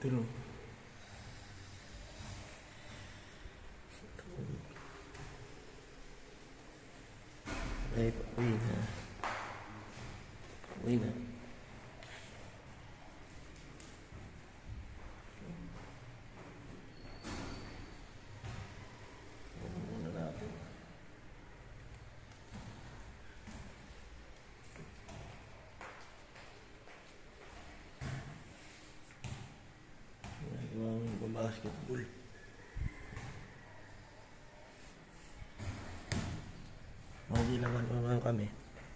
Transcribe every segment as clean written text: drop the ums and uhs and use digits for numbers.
Ito no. Ay, uwi na. Uwi na. Muna natin. Nagawang basketball. Magilaman naman kami.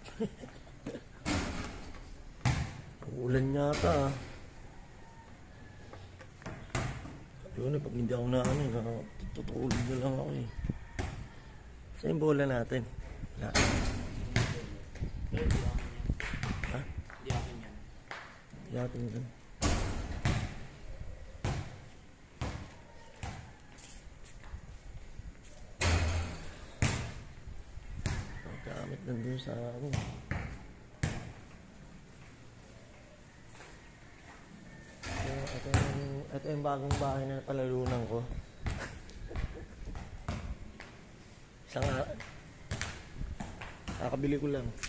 Ulan yata. Yun eh, pag hindi ako na tutulog na lang ako eh. Saan yung bola natin? Na. Ha? Hindi akin yan. Hindi atin yan. Pagkamit nandun sa ano. Ito yung bagong bahay na palalunan ko. Isang kakabili ko lang.